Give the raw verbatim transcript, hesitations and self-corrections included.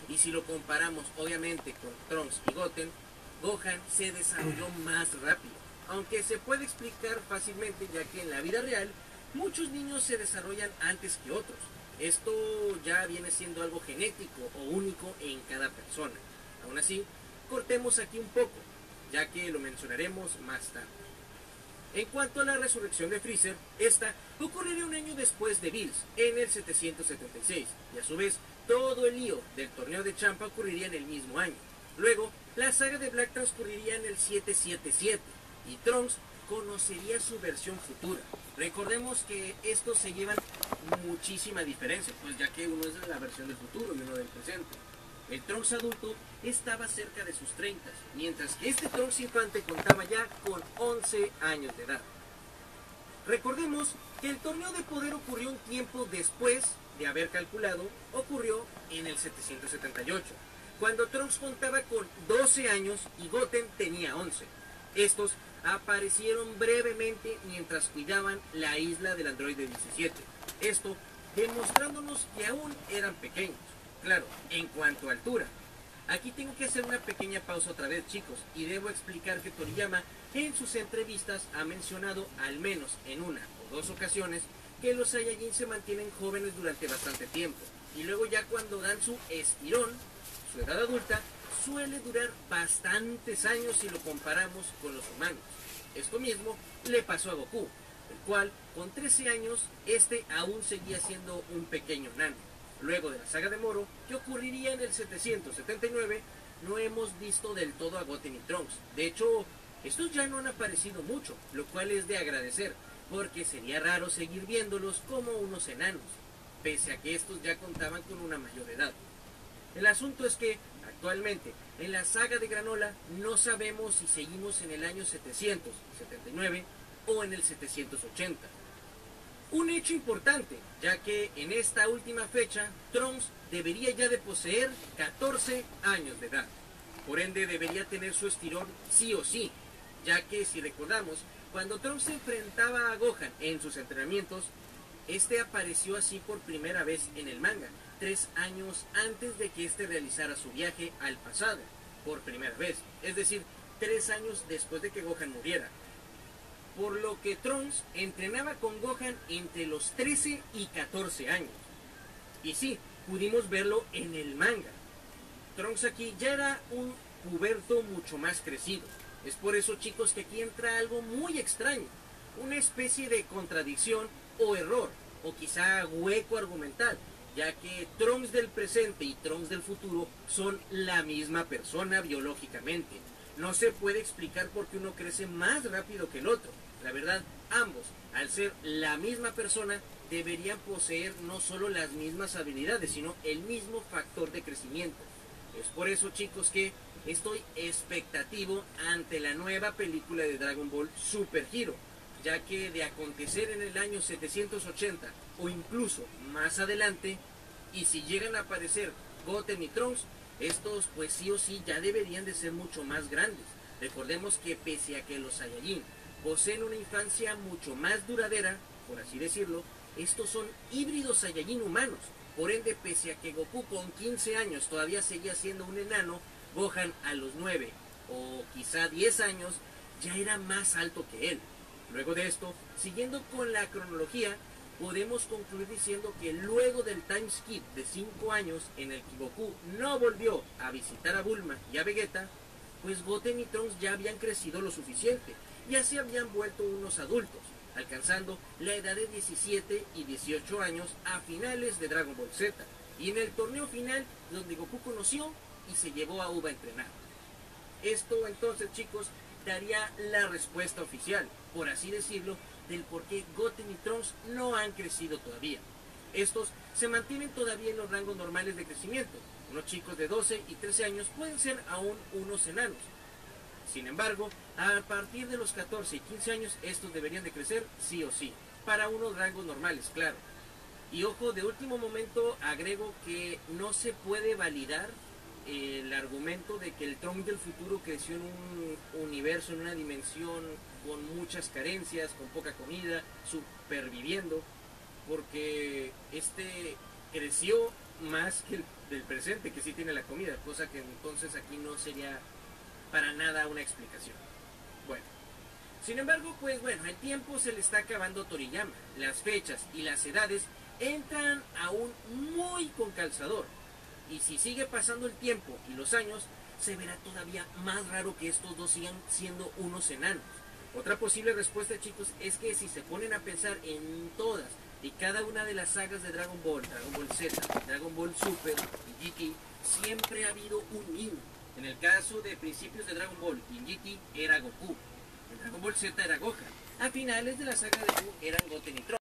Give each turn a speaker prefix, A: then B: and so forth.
A: Y si lo comparamos obviamente con Trunks y Goten, Gohan se desarrolló más rápido, aunque se puede explicar fácilmente ya que en la vida real muchos niños se desarrollan antes que otros. Esto ya viene siendo algo genético o único en cada persona. Aún así, cortemos aquí un poco, ya que lo mencionaremos más tarde. En cuanto a la resurrección de Freezer, esta ocurriría un año después de Bills, en el setecientos setenta y seis, y a su vez todo el lío del torneo de Champa ocurriría en el mismo año. Luego, la saga de Black transcurriría en el setecientos setenta y siete, y Trunks conocería su versión futura. Recordemos que estos se llevan muchísima diferencia, pues ya que uno es de la versión del futuro y uno del presente. El Trunks adulto estaba cerca de sus treinta, mientras que este Trunks infante contaba ya con once años de edad. Recordemos que el torneo de poder ocurrió un tiempo después de haber calculado, ocurrió en el setecientos setenta y ocho, cuando Trunks contaba con doce años y Goten tenía once. Estos aparecieron brevemente mientras cuidaban la isla del androide diecisiete. Esto demostrándonos que aún eran pequeños. Claro, en cuanto a altura. Aquí tengo que hacer una pequeña pausa otra vez, chicos, y debo explicar que Toriyama en sus entrevistas ha mencionado al menos en una o dos ocasiones que los Saiyajin se mantienen jóvenes durante bastante tiempo, y luego ya cuando dan su estirón, su edad adulta, suele durar bastantes años si lo comparamos con los humanos. Esto mismo le pasó a Goku, el cual con trece años este aún seguía siendo un pequeño nano. Luego de la saga de Moro, que ocurriría en el setecientos setenta y nueve, no hemos visto del todo a Goten y Trunks. De hecho, estos ya no han aparecido mucho, lo cual es de agradecer, porque sería raro seguir viéndolos como unos enanos, pese a que estos ya contaban con una mayor edad. El asunto es que, actualmente, en la saga de Granola, no sabemos si seguimos en el año setecientos setenta y nueve o en el setecientos ochenta. Un hecho importante, ya que en esta última fecha, Trunks debería ya de poseer catorce años de edad. Por ende, debería tener su estirón sí o sí, ya que si recordamos, cuando Trunks se enfrentaba a Gohan en sus entrenamientos, este apareció así por primera vez en el manga, tres años antes de que este realizara su viaje al pasado, por primera vez, es decir, tres años después de que Gohan muriera. Por lo que Trunks entrenaba con Gohan entre los trece y catorce años. Y sí, pudimos verlo en el manga. Trunks aquí ya era un puberto mucho más crecido. Es por eso, chicos, que aquí entra algo muy extraño, una especie de contradicción o error, o quizá hueco argumental, ya que Trunks del presente y Trunks del futuro son la misma persona biológicamente. No se puede explicar por qué uno crece más rápido que el otro. La verdad, ambos, al ser la misma persona, deberían poseer no solo las mismas habilidades, sino el mismo factor de crecimiento. Es por eso, chicos, que estoy expectativo ante la nueva película de Dragon Ball Super Hero, ya que de acontecer en el año setecientos ochenta o incluso más adelante, y si llegan a aparecer Goten y Trunks, estos pues sí o sí ya deberían de ser mucho más grandes. Recordemos que pese a que los Saiyajin poseen una infancia mucho más duradera, por así decirlo, estos son híbridos Saiyajin humanos. Por ende, pese a que Goku con quince años todavía seguía siendo un enano, Gohan a los nueve o quizá diez años ya era más alto que él. Luego de esto, siguiendo con la cronología, podemos concluir diciendo que luego del time skip de cinco años en el que Goku no volvió a visitar a Bulma y a Vegeta, pues Goten y Trunks ya habían crecido lo suficiente y así habían vuelto unos adultos, alcanzando la edad de diecisiete y dieciocho años a finales de Dragon Ball Z, y en el torneo final donde Goku conoció y se llevó a Uba a entrenar. Esto entonces, chicos, daría la respuesta oficial, por así decirlo, del por qué Goten y Trunks no han crecido todavía. Estos se mantienen todavía en los rangos normales de crecimiento. Unos chicos de doce y trece años pueden ser aún unos enanos. Sin embargo, a partir de los catorce y quince años, estos deberían de crecer sí o sí, para unos rangos normales, claro. Y ojo, de último momento agrego que no se puede validar el argumento de que el Trunks del futuro creció en un universo, en una dimensión con muchas carencias, con poca comida, superviviendo, porque este creció más que el del presente, que sí tiene la comida, cosa que entonces aquí no sería para nada una explicación. Bueno, sin embargo, pues bueno, el tiempo se le está acabando a Toriyama. Las fechas y las edades entran aún muy con calzador. Y si sigue pasando el tiempo y los años, se verá todavía más raro que estos dos sigan siendo unos enanos. Otra posible respuesta, chicos, es que si se ponen a pensar en todas y cada una de las sagas de Dragon Ball, Dragon Ball Z, Dragon Ball Super y G T, siempre ha habido un niño. En el caso de principios de Dragon Ball y en G T era Goku. En Dragon Ball Z era Gohan. A finales de la saga de Buu eran Goten y Trunks.